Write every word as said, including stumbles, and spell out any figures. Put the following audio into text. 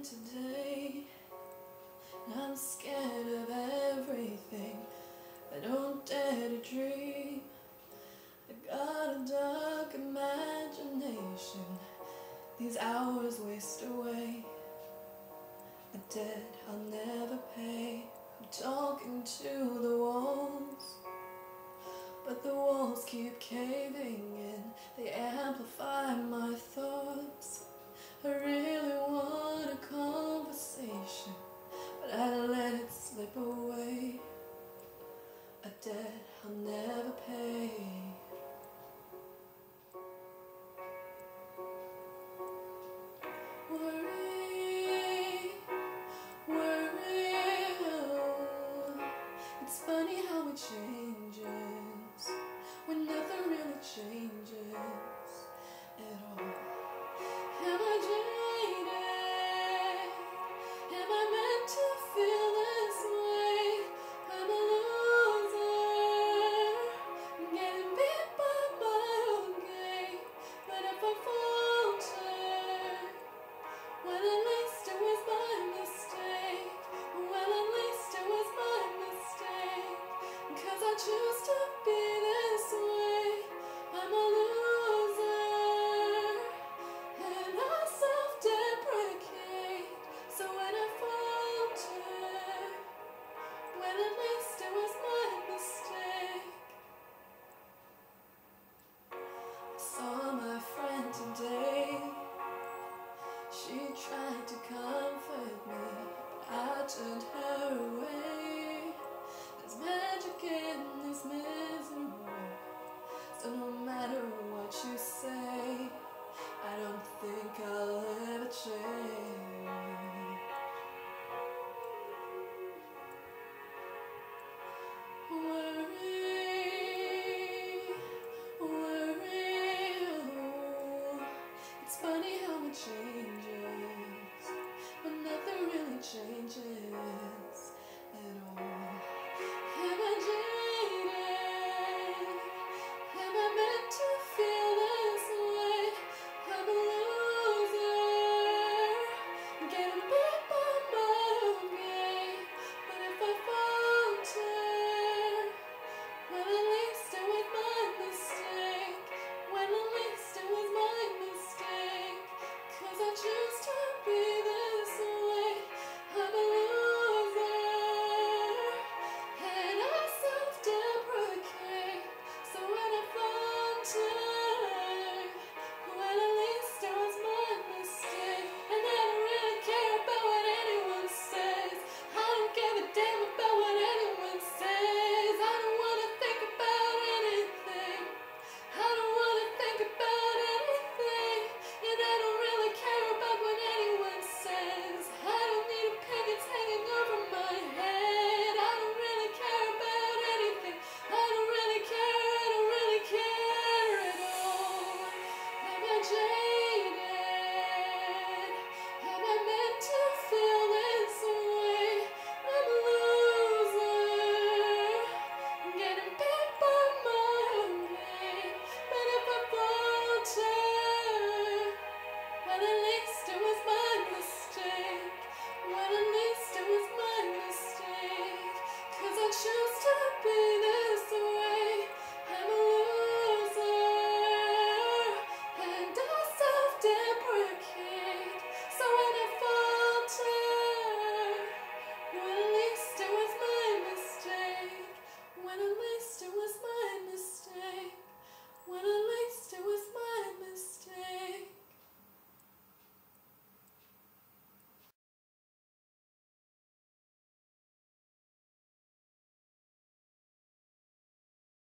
today. I'm scared of everything. I don't dare to dream. I got a dark imagination. These hours waste away. A debt I'll never pay. I'm talking to the walls, but the walls keep caving in. They amplify my thoughts. I really want a conversation, but I let it slip away. A debt I'll never pay. Worry, worry, oh. It's funny how it changes when nothing really changes at all. Am I jaded? Am I meant to feel this way? I'm a loser, I'm getting beat by my own game. But if I falter, well, at least it was my mistake. Well, at least it was my mistake. 'Cause I choose to be this way. I'm a loser, and I self-deprecate. So when I falter, well, at least it was my mistake. I saw my friend today. She tried to comfort me, but I turned her away. There's magic in this misery, so no matter what you say, I don't think I'll ever change. Worry, worry, oh. It's funny how it changes